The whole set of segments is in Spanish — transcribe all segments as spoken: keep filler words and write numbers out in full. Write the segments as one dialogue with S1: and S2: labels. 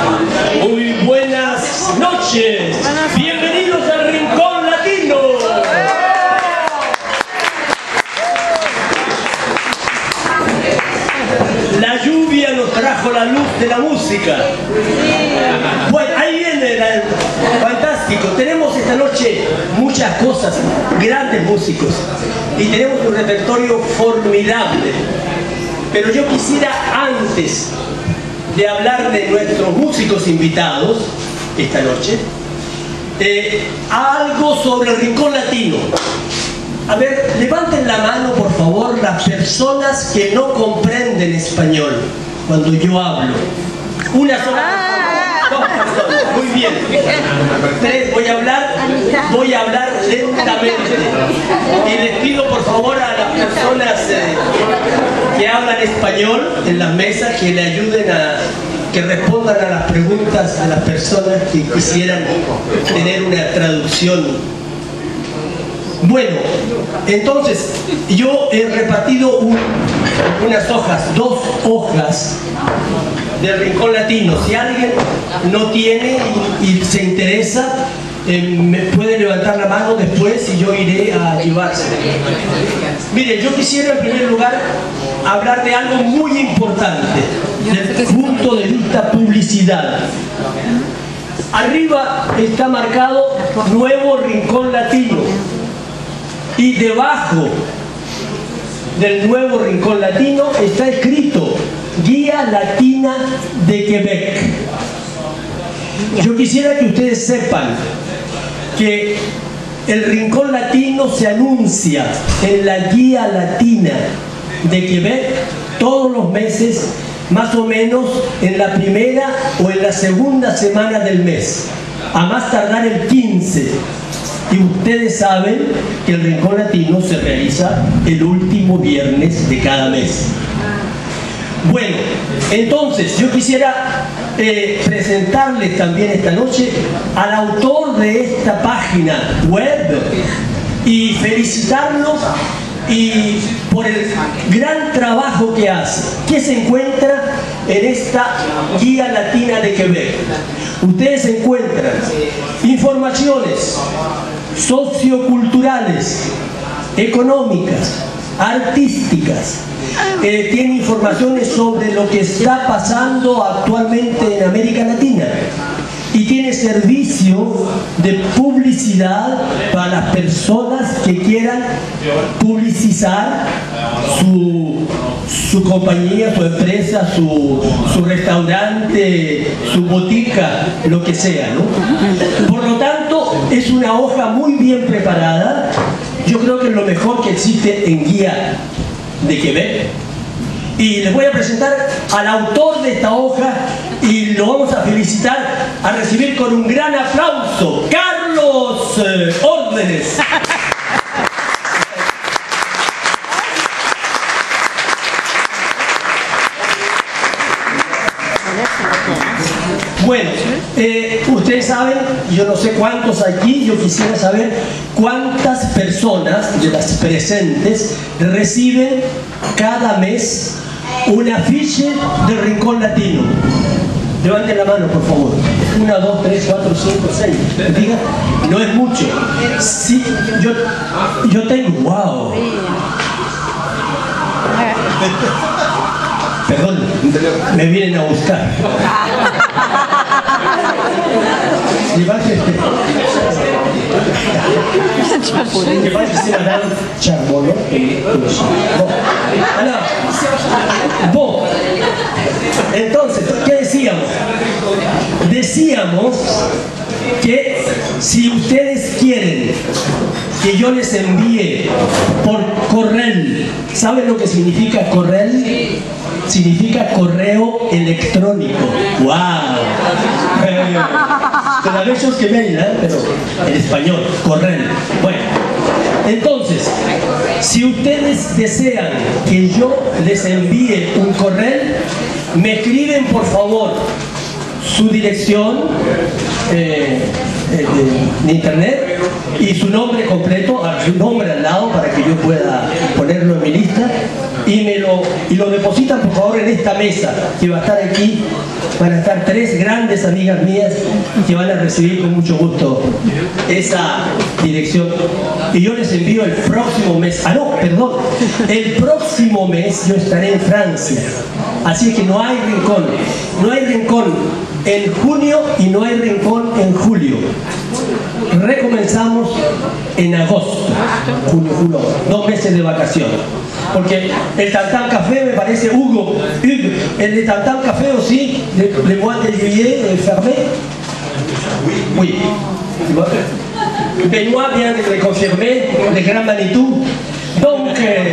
S1: Muy buenas noches. Bienvenidos al Rincón Latino. La lluvia nos trajo la luz de la música. Bueno, ahí viene la... fantástico. Tenemos esta noche muchas cosas, grandes músicos, y tenemos un repertorio formidable. Pero yo quisiera, antes de hablar de nuestros músicos invitados esta noche, eh, algo sobre el Rincón Latino. A ver, levanten la mano, por favor, las personas que no comprenden español cuando yo hablo. Una sola. Dos personas. Muy bien. Tres. Voy a hablar, voy a hablar lentamente. Y les pido, por favor, a las personas eh, que hablan español en las mesas que le ayuden a que respondan a las preguntas de las personas que quisieran tener una traducción. Bueno, entonces yo he repartido un, unas hojas, dos hojas del Rincón Latino. Si alguien no tiene y, y se interesa, eh, me puede levantar la mano después y yo iré a llevarse. Miren, yo quisiera en primer lugar hablar de algo muy importante desde el punto de vista publicidad. Arriba está marcado Nuevo Rincón Latino. Y debajo del Nuevo Rincón Latino está escrito Guía Latina de Quebec. Yo quisiera que ustedes sepan que el Rincón Latino se anuncia en la Guía Latina de Quebec todos los meses, más o menos en la primera o en la segunda semana del mes, a más tardar el quince. Y ustedes saben que el Rincón Latino se realiza el último viernes de cada mes. Bueno, entonces yo quisiera eh, presentarles también esta noche al autor de esta página web y felicitarlos y por el gran trabajo que hace, que se encuentra en esta Guía Latina de Quebec. Ustedes encuentran informaciones socioculturales, económicas, artísticas, eh, tiene informaciones sobre lo que está pasando actualmente en América Latina y tiene servicio de publicidad para las personas que quieran publicizar su, su compañía, su empresa, su, su restaurante, su botica, lo que sea, ¿no? Por lo tanto, es una hoja muy bien preparada. Yo creo que es lo mejor que existe en Guía de Quebec. Y les voy a presentar al autor de esta hoja y lo vamos a felicitar, a recibir con un gran aplauso, Carlos eh, Órdenes. Bueno, eh, ustedes saben, yo no sé cuántos aquí, yo quisiera saber cuántas personas de las presentes reciben cada mes un afiche del Rincón Latino. Levanten la mano, por favor. Una, dos, tres, cuatro, cinco, seis. Diga, no es mucho. Sí, yo, yo tengo, wow. Perdón, me vienen a buscar. Levante. Que parece que c'est Madame Charbonneau. Bon, entonces, ¿qué decíamos? Decíamos que si ustedes quieren que yo les envíe por correo, ¿saben lo que significa correo? Significa correo electrónico. ¡Wow! Eh, te la veo que me ¿eh? Pero en español, correo. Bueno, entonces, si ustedes desean que yo les envíe un correo, me escriben por favor su dirección eh, eh, de, de internet y su nombre completo, su nombre al lado para que yo pueda ponerlo en mi lista, y me lo, y lo depositan por favor en esta mesa que va a estar aquí. Van a estar tres grandes amigas mías que van a recibir con mucho gusto esa dirección, y yo les envío el próximo mes, ah no, perdón, el próximo mes yo estaré en Francia, así que no hay rincón, no hay rincón en junio y no hay rincón en julio. Recomenzamos en agosto, junio, julio, dos meses de vacaciones. Porque el Tantan Café me parece, Hugo, Hugo, el de Tantan Café aussi, le, le mois de juillet est fermé. Oui. Benoît vient de le confirmer, le Grand Manitou. Donc, euh,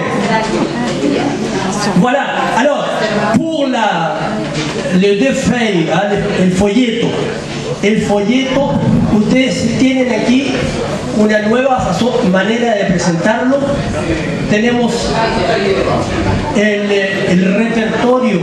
S1: voilà. Alors, pour la, les deux feuilles, hein, el folleto, el folleto, ustedes tienen aquí una nueva razón, manera de presentarlo. Tenemos el, el repertorio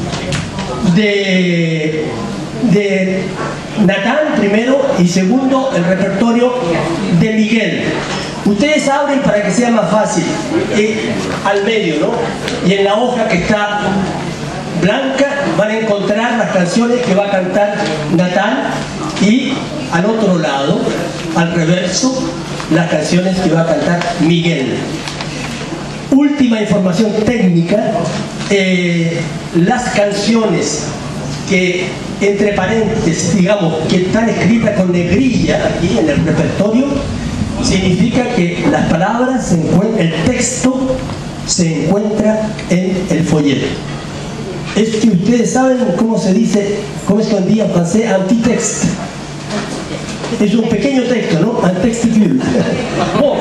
S1: de, de Natán primero, y segundo el repertorio de Miguel. Ustedes abren para que sea más fácil, eh, al medio, ¿no? Y en la hoja que está blanca van a encontrar las canciones que va a cantar Natán, y al otro lado, al reverso, las canciones que va a cantar Miguel. Última información técnica, eh, las canciones que, entre paréntesis, digamos, que están escritas con negrilla aquí en el repertorio, significa que las palabras se encuentran, el texto se encuentra en el folleto. Es que ustedes saben cómo se dice, cómo es que en día pasé antitexto. Es un pequeño texto, ¿no? Un texticule. Oh,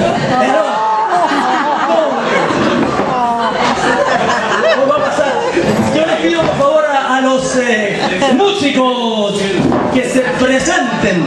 S1: ¿cómo va a pasar? Yo les pido por favor a, a los eh, músicos que se presenten.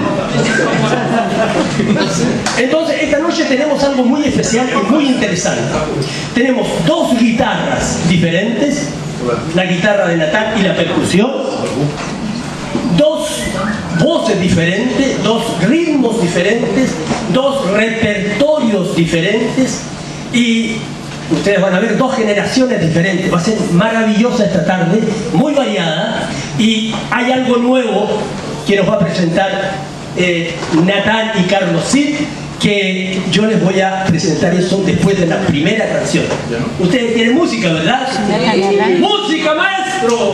S1: Entonces, esta noche tenemos algo muy especial y muy interesante. Tenemos dos guitarras diferentes, la guitarra de Natán y la percusión, dos voces diferentes, dos ritmos diferentes, dos repertorios diferentes, y ustedes van a ver dos generaciones diferentes. Va a ser maravillosa esta tarde, muy variada, y hay algo nuevo que nos va a presentar eh, Natán y Carlos Cid, que yo les voy a presentar eso después de la primera canción. Ustedes tienen música, ¿verdad? ¡Música, maestro!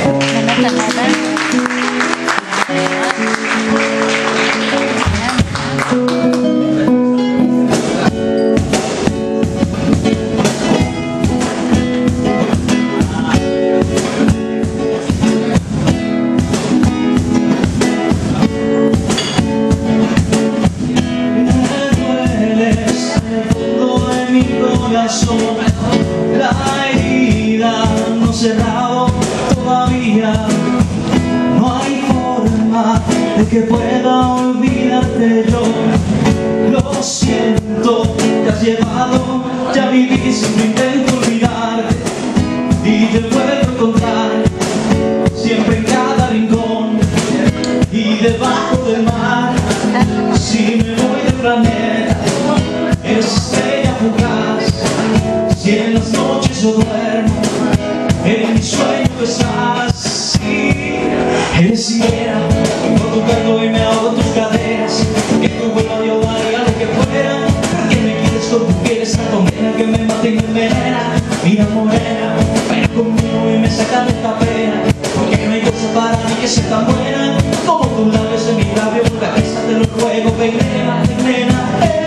S2: La herida no cerrado todavía, no hay forma de que pueda olvidarte yo. Lo siento, te has llevado, ya viví sin intento olvidarte, y te vuelvo a encontrar siempre en cada rincón y debajo del mar. Si me voy del planeta, es estrella fugaz. Si en las noches yo duermo, en mi sueño estás. Sí, eres higuera, por tu pelo y me ahogo tus caderas. Que tu vuelo yo daría lo que fuera, que me quieres con tu piel esa condena que me mata y me envenena. Mira morena, ven conmigo y me saca de esta pena, porque no hay cosa para mí que sea tan buena como tus labios en mi labio. Cabeza te lo ruego, ven nena, ven nena.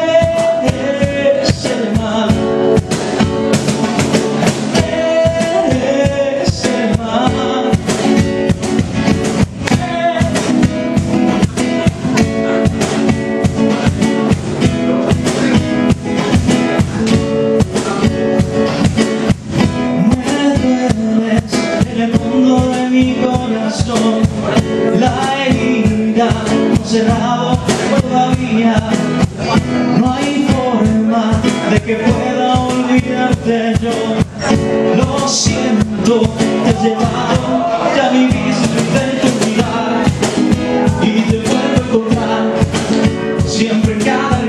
S2: La herida no cerrado todavía, no hay forma de que pueda olvidarte yo. Lo siento, te has llevado, ya viví sin intento olvidar, y te vuelvo a encontrar siempre en cada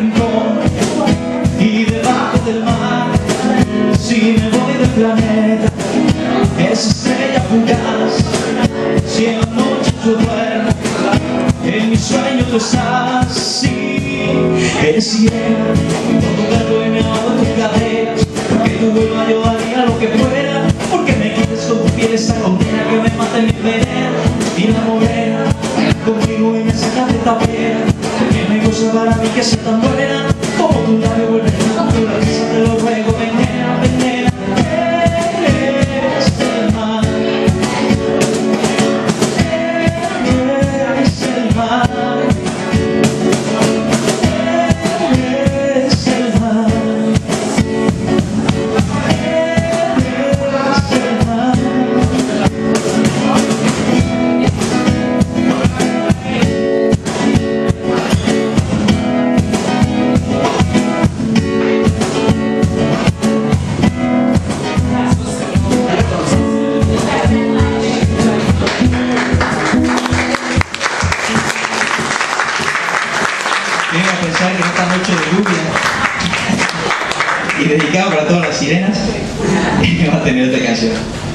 S2: en mi sueño tú estás, sí. Eres ciega, con tu gato y me hago tus caderas, que tu vuelva yo haría lo que fuera, porque me quites con tu piel esa condena que me mata en mi veneno. Y la morena, conmigo y me sacas de esta pena, que no hay cosa para mí que sea tan buena como tu labio vuelve a tu risa, te lo ruego, venena, venena. Eres el mal, eres el mal, eres el mal, eres el mal.
S3: Vengo a pensar que en esta noche de lluvia y dedicado para todas las sirenas, va a tener esta canción.